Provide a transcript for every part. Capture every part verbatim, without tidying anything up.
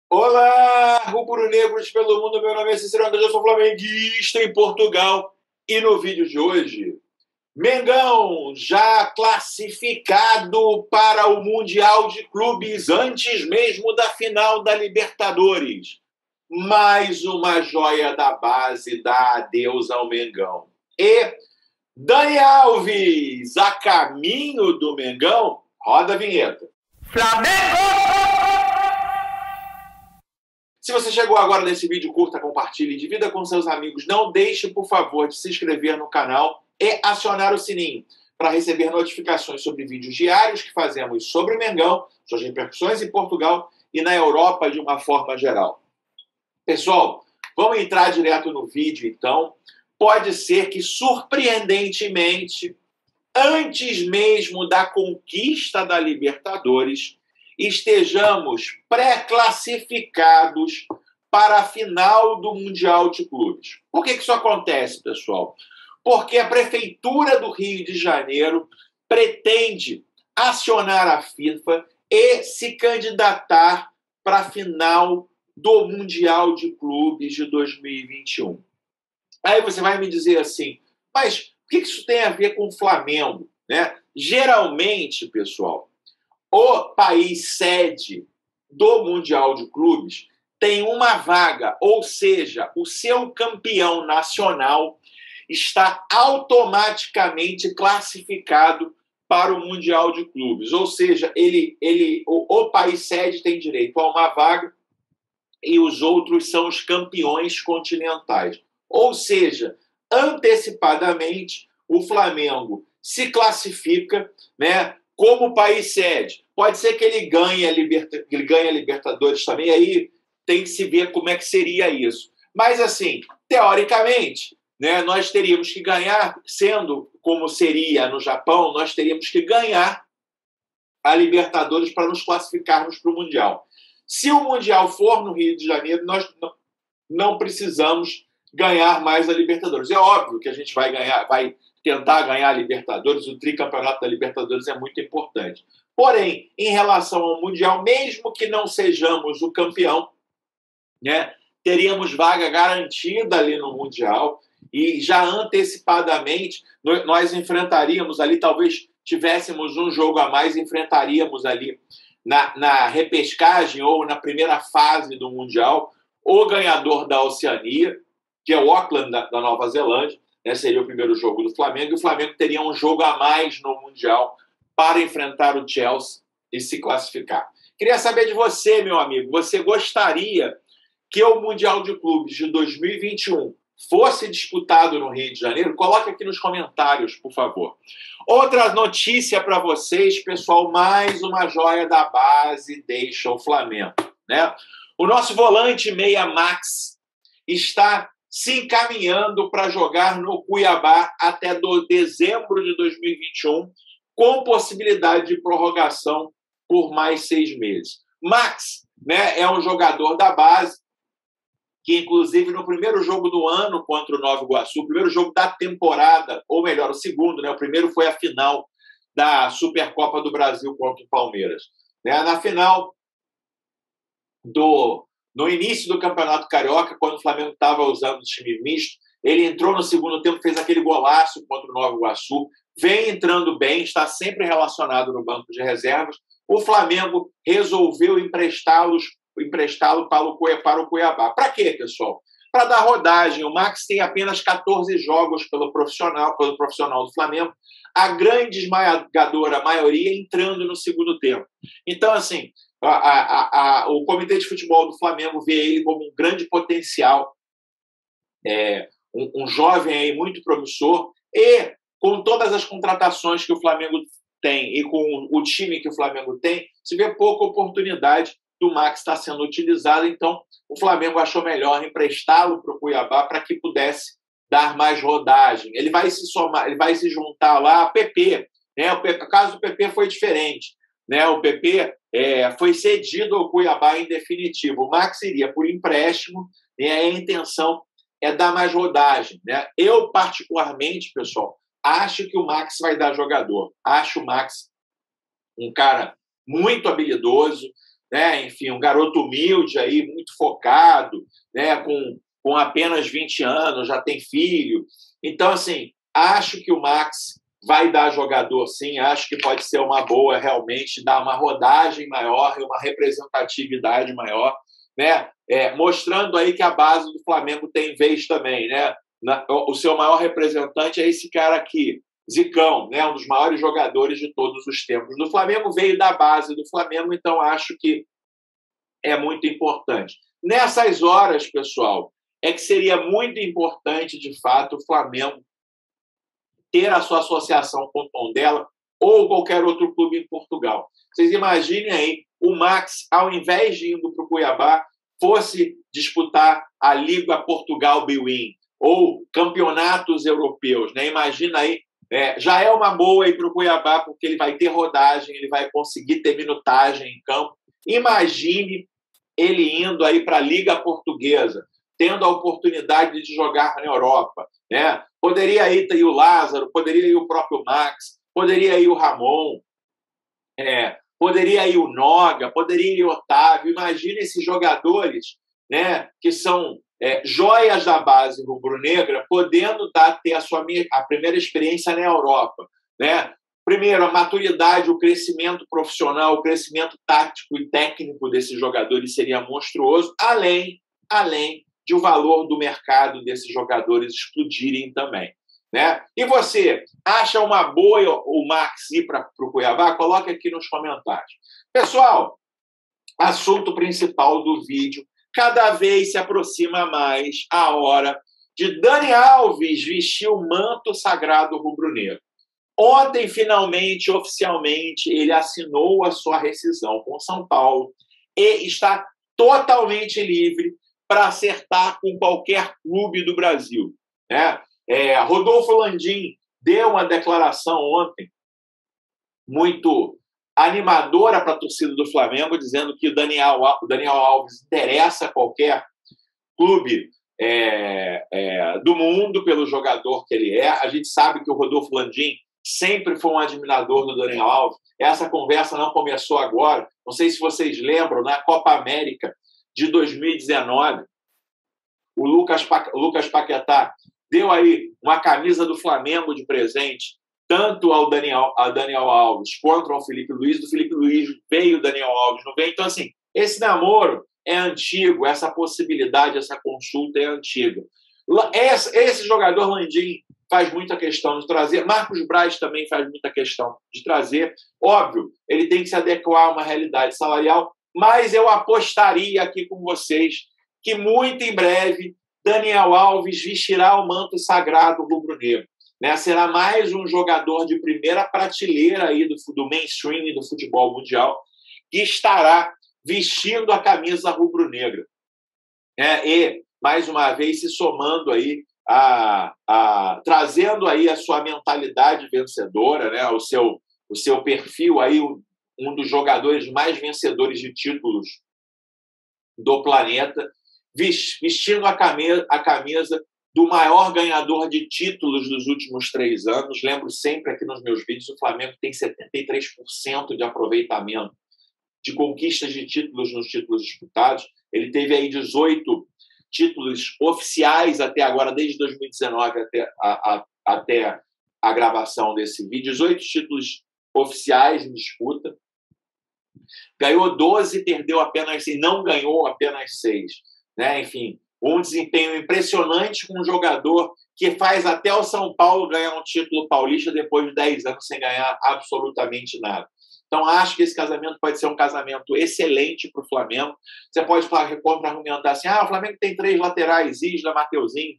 Olá, rubro-negros pelo mundo, meu nome é Cícero Andrade, eu sou flamenguista em Portugal. E no vídeo de hoje, Mengão já classificado para o Mundial de Clubes antes mesmo da final da Libertadores. Mais uma joia da base dá adeus ao Mengão. E Dani Alves, a caminho do Mengão, roda a vinheta. Flamengo! Se você chegou agora nesse vídeo, curta, compartilhe, divida com seus amigos. Não deixe, por favor, de se inscrever no canal e acionar o sininho para receber notificações sobre vídeos diários que fazemos sobre o Mengão, suas repercussões em Portugal e na Europa de uma forma geral. Pessoal, vamos entrar direto no vídeo, então. Pode ser que, surpreendentemente, antes mesmo da conquista da Libertadores, estejamos pré-classificados para a final do Mundial de Clubes. Por que isso acontece, pessoal? Porque a Prefeitura do Rio de Janeiro pretende acionar a FIFA e se candidatar para a final do Mundial de Clubes de dois mil e vinte e um. Aí você vai me dizer assim, mas o que isso tem a ver com o Flamengo, né? Geralmente, pessoal, o país sede do Mundial de Clubes tem uma vaga, ou seja, o seu campeão nacional está automaticamente classificado para o Mundial de Clubes. Ou seja, ele, ele, o, o país sede tem direito a uma vaga e os outros são os campeões continentais. Ou seja, antecipadamente, o Flamengo se classifica, né, como país sede. Pode ser que ele ganhe a, Liberta... ele ganhe a Libertadores também, aí tem que se ver como é que seria isso. Mas, assim, teoricamente, né, nós teríamos que ganhar, sendo como seria no Japão, nós teríamos que ganhar a Libertadores para nos classificarmos para o Mundial. Se o Mundial for no Rio de Janeiro, nós não precisamos ganhar mais a Libertadores. É óbvio que a gente vai ganhar, vai tentar ganhar a Libertadores, o tricampeonato da Libertadores é muito importante. Porém, em relação ao Mundial, mesmo que não sejamos o campeão, né, teríamos vaga garantida ali no Mundial e já antecipadamente nós enfrentaríamos ali, talvez tivéssemos um jogo a mais, enfrentaríamos ali na, na repescagem ou na primeira fase do Mundial o ganhador da Oceania, que é o Auckland da, da Nova Zelândia, né, seria o primeiro jogo do Flamengo, e o Flamengo teria um jogo a mais no Mundial para enfrentar o Chelsea e se classificar. Queria saber de você, meu amigo, você gostaria que o Mundial de Clubes de dois mil e vinte e um fosse disputado no Rio de Janeiro? Coloque aqui nos comentários, por favor. Outra notícia para vocês, pessoal, mais uma joia da base deixa o Flamengo, né? O nosso volante meia Max está se encaminhando para jogar no Cuiabá até do dezembro de dois mil e vinte e um, com possibilidade de prorrogação por mais seis meses. Max, né, é um jogador da base que, inclusive, no primeiro jogo do ano contra o Nova Iguaçu, o primeiro jogo da temporada, ou melhor, o segundo, né, o primeiro foi a final da Supercopa do Brasil contra o Palmeiras. Né, na final do... No início do Campeonato Carioca, quando o Flamengo estava usando o time misto, ele entrou no segundo tempo, fez aquele golaço contra o Nova Iguaçu, vem entrando bem, está sempre relacionado no banco de reservas. O Flamengo resolveu emprestá-los, emprestá-lo para o Cuiabá. Para quê, pessoal? Para dar rodagem. O Max tem apenas catorze jogos pelo profissional, pelo profissional do Flamengo, a grande esmagadora maioria entrando no segundo tempo. Então, assim, A, a, a, o Comitê de Futebol do Flamengo vê ele como um grande potencial, é, um, um jovem aí muito promissor, e com todas as contratações que o Flamengo tem e com o time que o Flamengo tem, se vê pouca oportunidade do Max estar sendo utilizado. Então o Flamengo achou melhor emprestá-lo para o Cuiabá para que pudesse dar mais rodagem. Ele vai se somar, ele vai se juntar lá a P P, né? O, P P, o caso do P P foi diferente, né? O P P é, foi cedido ao Cuiabá em definitivo. O Max iria por empréstimo e a intenção é dar mais rodagem, né? Eu, particularmente, pessoal, acho que o Max vai dar jogador. Acho o Max um cara muito habilidoso, né? Enfim, um garoto humilde aí, muito focado, né? Com, com apenas vinte anos, já tem filho. Então, assim, acho que o Max vai dar jogador, sim. Acho que pode ser uma boa, realmente, dar uma rodagem maior e uma representatividade maior, né? É, mostrando aí que a base do Flamengo tem vez também, né? Na, o seu maior representante é esse cara aqui, Zicão, né? Um dos maiores jogadores de todos os tempos do Flamengo, veio da base do Flamengo, então acho que é muito importante. Nessas horas, pessoal, é que seria muito importante, de fato, o Flamengo ter a sua associação com o Tondela ou qualquer outro clube em Portugal. Vocês imaginem aí, o Max, ao invés de ir para o Cuiabá, fosse disputar a Liga Portugal Bwin ou campeonatos europeus, né? Imagina aí, é, já é uma boa ir para o Cuiabá, porque ele vai ter rodagem, ele vai conseguir ter minutagem em campo. Imagine ele indo aí para a Liga Portuguesa, tendo a oportunidade de jogar na Europa, né? Poderia ir o Lázaro, poderia ir o próprio Max, poderia ir o Ramon, é, poderia ir o Noga, poderia ir o Otávio. Imagine esses jogadores, né, que são é, joias da base rubro-negra, podendo dar, ter a sua a primeira experiência na Europa, né? Primeiro, a maturidade, o crescimento profissional, o crescimento tático e técnico desses jogadores seria monstruoso, além, além de o valor do mercado desses jogadores explodirem também, né? E você, acha uma boa o Max ir para o Cuiabá? Coloque aqui nos comentários. Pessoal, assunto principal do vídeo, cada vez se aproxima mais a hora de Dani Alves vestir o manto sagrado rubro-negro. Ontem, finalmente, oficialmente, ele assinou a sua rescisão com São Paulo e está totalmente livre para acertar com qualquer clube do Brasil, né? É, Rodolfo Landim deu uma declaração ontem muito animadora para a torcida do Flamengo, dizendo que o Daniel, o Daniel Alves interessa a qualquer clube é, é, do mundo pelo jogador que ele é. A gente sabe que o Rodolfo Landim sempre foi um admirador do Daniel Alves. Essa conversa não começou agora. Não sei se vocês lembram, na Copa América de dois mil e dezenove, o Lucas, pa... o Lucas Paquetá deu aí uma camisa do Flamengo de presente, tanto ao Daniel, a Daniel Alves quanto ao Felipe Luiz. Do Felipe Luiz veio o Daniel Alves, não veio? Então, assim, esse namoro é antigo, essa possibilidade, essa consulta é antiga. Esse, esse jogador Landim faz muita questão de trazer, Marcos Braz também faz muita questão de trazer. Óbvio, ele tem que se adequar a uma realidade salarial, mas eu apostaria aqui com vocês que muito em breve Daniel Alves vestirá o manto sagrado rubro-negro, né? Será mais um jogador de primeira prateleira aí do, do mainstream e do futebol mundial que estará vestindo a camisa rubro-negra, né? E, mais uma vez, se somando aí, a, a, trazendo aí a sua mentalidade vencedora, né? o, seu, o seu perfil aí, um dos jogadores mais vencedores de títulos do planeta, vestindo a camisa, a camisa do maior ganhador de títulos dos últimos três anos. Lembro sempre aqui nos meus vídeos, o Flamengo tem setenta e três por cento de aproveitamento de conquistas de títulos nos títulos disputados. Ele teve aí dezoito títulos oficiais até agora, desde dois mil e dezenove até a, a, até a gravação desse vídeo. dezoito títulos oficiais em disputa. Ganhou doze, perdeu apenas seis, não ganhou apenas seis. Né? Enfim, um desempenho impressionante com um jogador que faz até o São Paulo ganhar um título paulista depois de dez anos sem ganhar absolutamente nada. Então, acho que esse casamento pode ser um casamento excelente para o Flamengo. Você pode contra-argumentar assim, ah, o Flamengo tem três laterais, Isla, Mateuzinho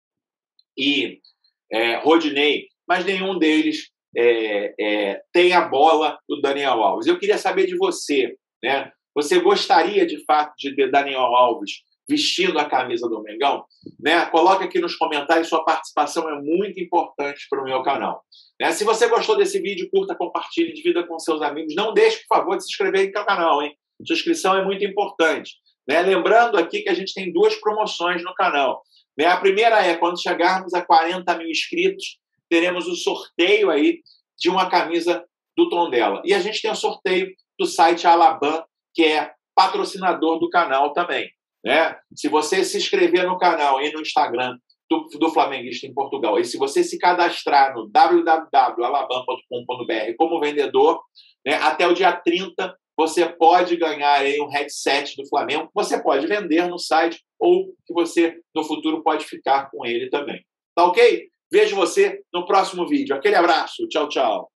e é, Rodinei, mas nenhum deles é, é, tem a bola do Daniel Alves. Eu queria saber de você, né? Você gostaria, de fato, de ter Daniel Alves vestindo a camisa do Mengão? Né? Coloque aqui nos comentários, sua participação é muito importante para o meu canal. Né? Se você gostou desse vídeo, curta, compartilhe, divida com seus amigos. Não deixe, por favor, de se inscrever no canal, hein? Sua inscrição é muito importante. Né? Lembrando aqui que a gente tem duas promoções no canal. Né? A primeira é, quando chegarmos a quarenta mil inscritos, teremos o sorteio aí de uma camisa do Tondela. E a gente tem o sorteio do site Alaban, que é patrocinador do canal também, né? Se você se inscrever no canal e no Instagram do, do Flamenguista em Portugal, e se você se cadastrar no w w w ponto alabam ponto com ponto b r como vendedor, né, até o dia trinta você pode ganhar aí um headset do Flamengo, você pode vender no site ou que você, no futuro, pode ficar com ele também. Tá ok? Vejo você no próximo vídeo. Aquele abraço. Tchau, tchau.